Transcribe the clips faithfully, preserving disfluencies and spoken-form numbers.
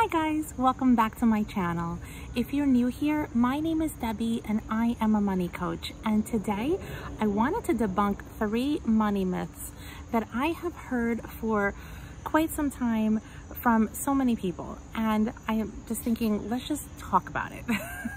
Hi guys, welcome back to my channel. If you're new here, my name is Debbie and I am a money coach, and today I wanted to debunk three money myths that I have heard for quite some time from so many people, and I am just thinking, let's just talk about it.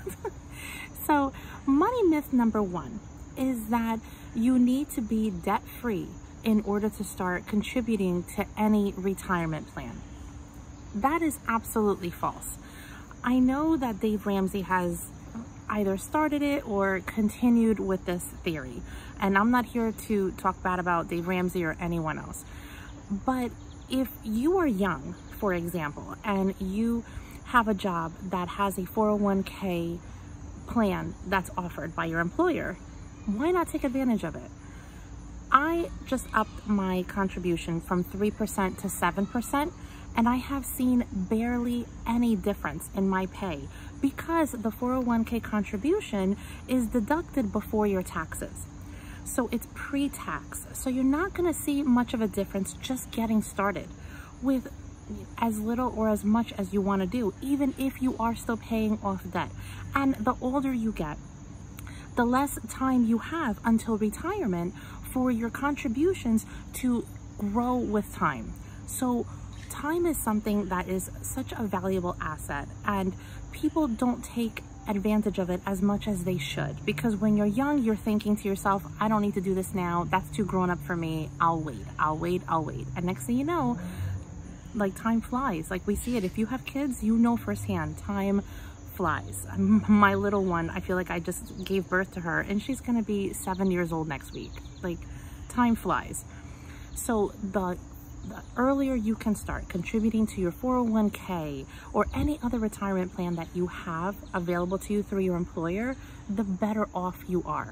So money myth number one is that you need to be debt-free in order to start contributing to any retirement plan. That is absolutely false. I know that Dave Ramsey has either started it or continued with this theory, and I'm not here to talk bad about Dave Ramsey or anyone else. But if you are young, for example, and you have a job that has a four oh one K plan that's offered by your employer, why not take advantage of it? I just upped my contribution from three percent to seven percent, and I have seen barely any difference in my pay because the four oh one K contribution is deducted before your taxes. So it's pre-tax. So you're not going to see much of a difference just getting started with as little or as much as you want to do, even if you are still paying off debt. And the older you get, the less time you have until retirement for your contributions to grow with time. So time is something that is such a valuable asset, and people don't take advantage of it as much as they should, because when you're young, you're thinking to yourself, I don't need to do this now. That's too grown up for me. I'll wait, I'll wait, I'll wait. And next thing you know, like, time flies. Like, we see it. If you have kids, you know firsthand, time flies. My little one, I feel like I just gave birth to her, and she's gonna be seven years old next week. Like, time flies. So the The earlier you can start contributing to your four oh one K or any other retirement plan that you have available to you through your employer, the better off you are.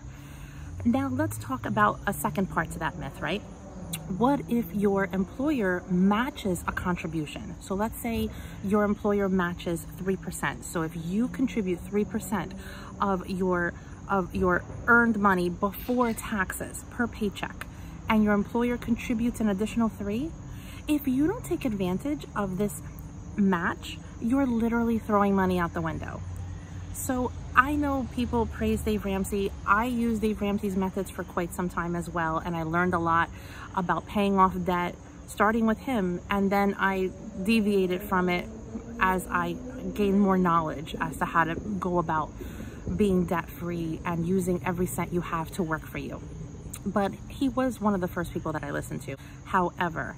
Now let's talk about a second part to that myth, right? What if your employer matches a contribution? So let's say your employer matches three percent. So if you contribute three percent of your, of your earned money before taxes per paycheck, and your employer contributes an additional three, if you don't take advantage of this match, you're literally throwing money out the window. So I know people praise Dave Ramsey. I use Dave Ramsey's methods for quite some time as well, and I learned a lot about paying off debt, starting with him, and then I deviated from it as I gained more knowledge as to how to go about being debt-free and using every cent you have to work for you. But he was one of the first people that I listened to. However,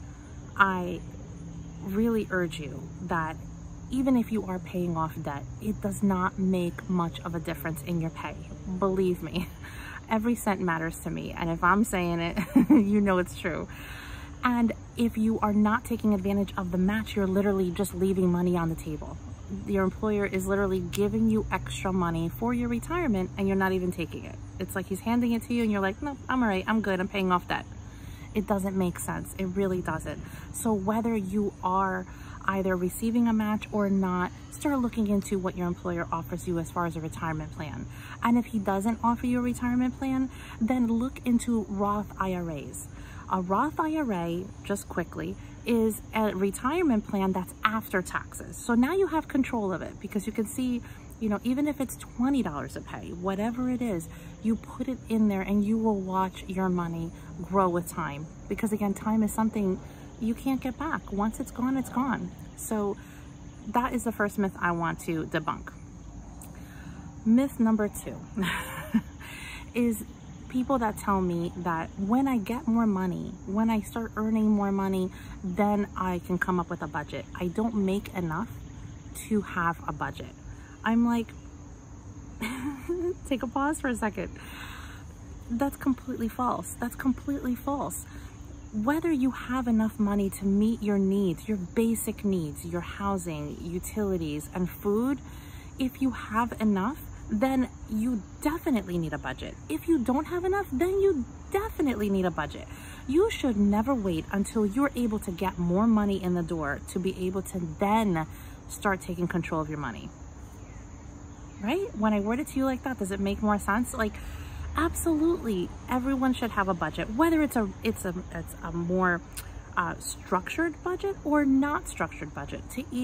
I really urge you that even if you are paying off debt, it does not make much of a difference in your pay. Believe me, every cent matters to me. And if I'm saying it, you know it's true. And if you are not taking advantage of the match, you're literally just leaving money on the table. Your employer is literally giving you extra money for your retirement, and you're not even taking it. It's like he's handing it to you and you're like, no, I'm all right, I'm good, I'm paying off debt. It doesn't make sense. It really doesn't. So whether you are either receiving a match or not, start looking into what your employer offers you as far as a retirement plan. And if he doesn't offer you a retirement plan, then look into Roth I R As. A Roth I R A, just quickly, is a retirement plan that's after taxes. So now you have control of it, because you can see, you know, even if it's twenty dollars a pay, whatever it is, you put it in there and you will watch your money grow with time. Because again, time is something you can't get back. Once it's gone, it's gone. So that is the first myth I want to debunk. Myth number two is people that tell me that when I get more money, when I start earning more money, then I can come up with a budget. I don't make enough to have a budget. I'm like, take a pause for a second. That's completely false. That's completely false. Whether you have enough money to meet your needs, your basic needs, your housing, utilities, and food, if you have enough, then you definitely need a budget. If you don't have enough, then you definitely need a budget. You should never wait until you're able to get more money in the door to be able to then start taking control of your money. Right? When I word it to you like that, does it make more sense? Like, absolutely, everyone should have a budget, whether it's a it's a it's a more uh, structured budget or not structured budget. To each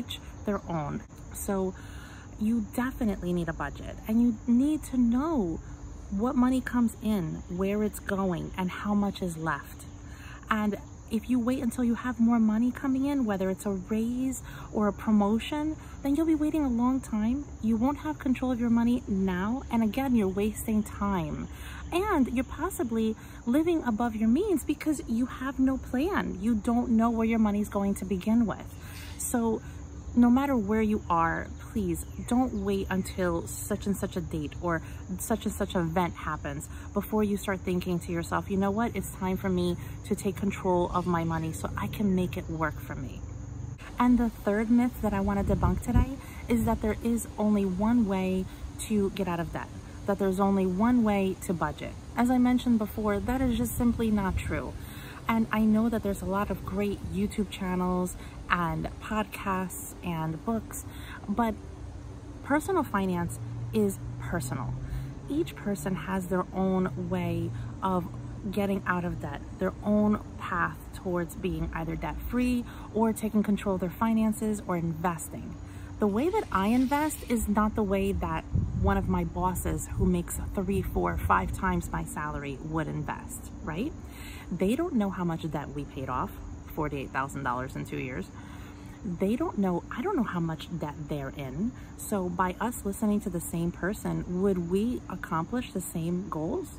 their own. So you definitely need a budget, and you need to know what money comes in, where it's going, and how much is left. And if you wait until you have more money coming in, whether it's a raise or a promotion, then you'll be waiting a long time. You won't have control of your money now. And again, you're wasting time. And you're possibly living above your means because you have no plan. You don't know where your money's going to begin with. So no matter where you are, please don't wait until such and such a date or such and such an event happens before you start thinking to yourself, you know what, it's time for me to take control of my money so I can make it work for me. And the third myth that I want to debunk today is that there is only one way to get out of debt, that there's only one way to budget. As I mentioned before, that is just simply not true. And I know that there's a lot of great YouTube channels and podcasts and books, but personal finance is personal. Each person has their own way of getting out of debt, their own path towards being either debt-free or taking control of their finances or investing. The way that I invest is not the way that one of my bosses who makes three, four, five times my salary would invest, right? They don't know how much debt we paid off, forty-eight thousand dollars in two years. They don't know, I don't know how much debt they're in. So by us listening to the same person, would we accomplish the same goals?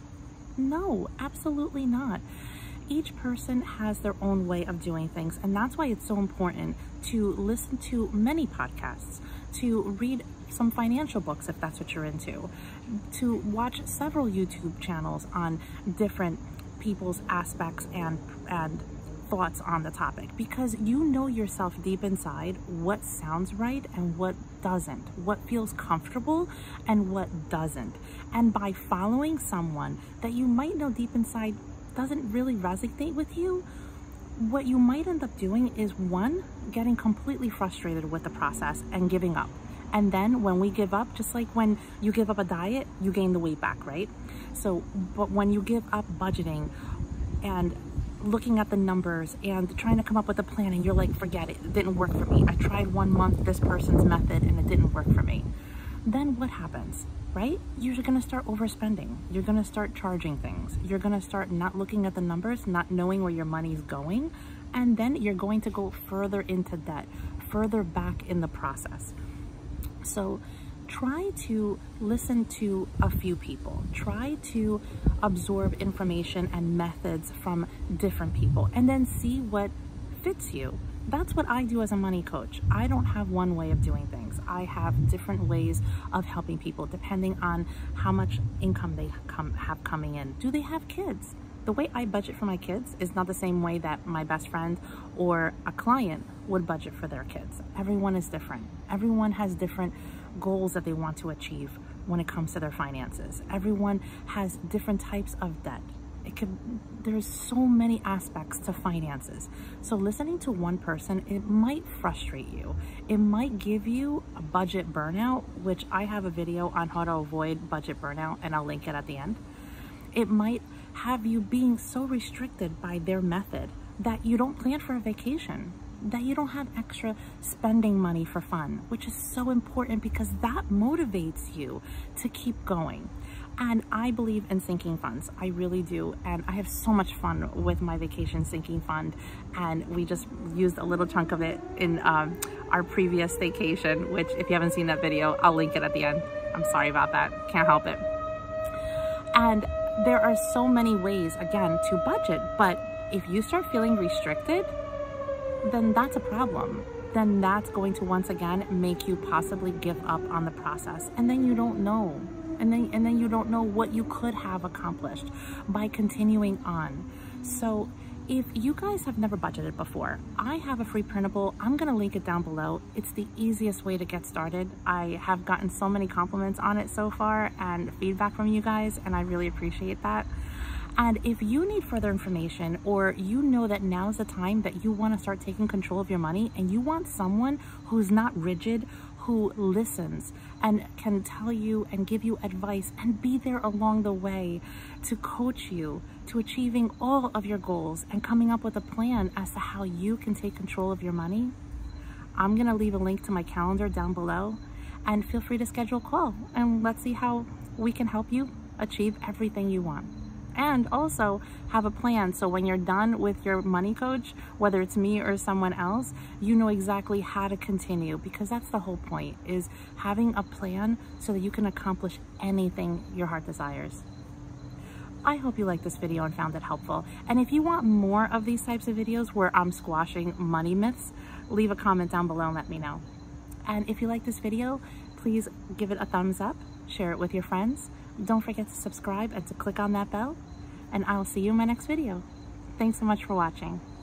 No, absolutely not. Each person has their own way of doing things, and that's why it's so important to listen to many podcasts, to read some financial books if that's what you're into, to watch several YouTube channels on different people's aspects and and thoughts on the topic, because you know yourself deep inside what sounds right and what doesn't, what feels comfortable and what doesn't. And by following someone that you might know deep inside doesn't really resonate with you, what you might end up doing is, one, getting completely frustrated with the process and giving up. And then when we give up, just like when you give up a diet, you gain the weight back, right? So, but when you give up budgeting and looking at the numbers and trying to come up with a plan and you're like, forget it, it didn't work for me. I tried one month this person's method and it didn't work for me. Then what happens, right? You're gonna start overspending. You're gonna start charging things. You're gonna start not looking at the numbers, not knowing where your money's going. And then you're going to go further into debt, further back in the process. So try to listen to a few people. Try to absorb information and methods from different people and then see what fits you. That's what I do as a money coach. I don't have one way of doing things. I have different ways of helping people depending on how much income they come, have coming in. Do they have kids? The way I budget for my kids is not the same way that my best friend or a client would budget for their kids. Everyone is different. Everyone has different goals that they want to achieve when it comes to their finances. Everyone has different types of debt. It could, there's so many aspects to finances. So listening to one person, it might frustrate you. It might give you a budget burnout, which I have a video on how to avoid budget burnout, and I'll link it at the end. It might have you being so restricted by their method that you don't plan for a vacation, that you don't have extra spending money for fun, which is so important because that motivates you to keep going. And I believe in sinking funds. I really do. And I have so much fun with my vacation sinking fund. And we just used a little chunk of it in um, our previous vacation, which if you haven't seen that video, I'll link it at the end. I'm sorry about that. Can't help it. And there are so many ways, again, to budget. But if you start feeling restricted, then that's a problem. Then that's going to once again make you possibly give up on the process. And then you don't know. And then, and then you don't know what you could have accomplished by continuing on. So if you guys have never budgeted before, I have a free printable. I'm gonna link it down below. It's the easiest way to get started. I have gotten so many compliments on it so far and feedback from you guys, and I really appreciate that. And if you need further information, or you know that now's the time that you want to start taking control of your money and you want someone who's not rigid, who listens and can tell you and give you advice and be there along the way to coach you to achieving all of your goals and coming up with a plan as to how you can take control of your money, I'm gonna leave a link to my calendar down below, and feel free to schedule a call and let's see how we can help you achieve everything you want. And also have a plan, so when you're done with your money coach, whether it's me or someone else, you know exactly how to continue, because that's the whole point, is having a plan so that you can accomplish anything your heart desires. I hope you liked this video and found it helpful. And if you want more of these types of videos where I'm squashing money myths, leave a comment down below and let me know. And if you like this video, please give it a thumbs up, share it with your friends. Don't forget to subscribe and to click on that bell, and I'll see you in my next video. Thanks so much for watching.